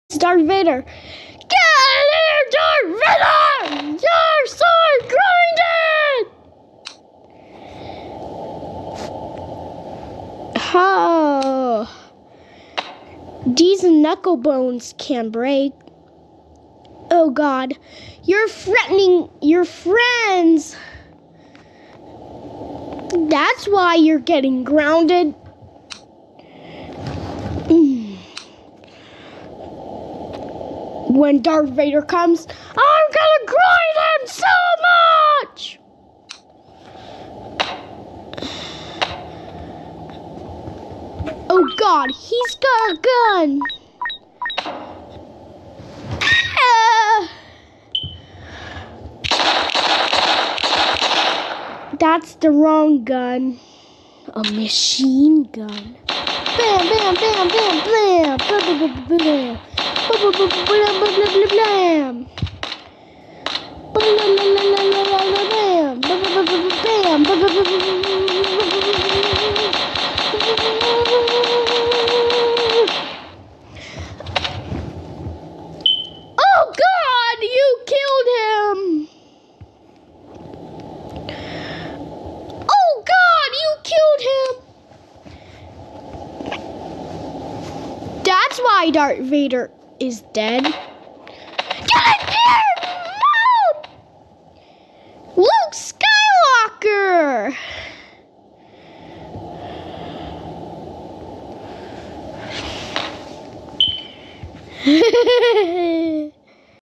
Darth Vader. Get here, Darth Vader! You're so grounded! Oh. These knuckle bones can break. Oh God, you're threatening your friends. That's why you're getting grounded. When Darth Vader comes, I'm gonna grind him so much! Oh God, he's got a gun! That's the wrong gun. A machine gun. Bam, bam, bam, bam, blam, blam, blam, blam, blam. Blam, blam, oh God, you killed him! Oh God, you killed him! That's why Darth Vader is dead. Get in here! No! Luke Skywalker!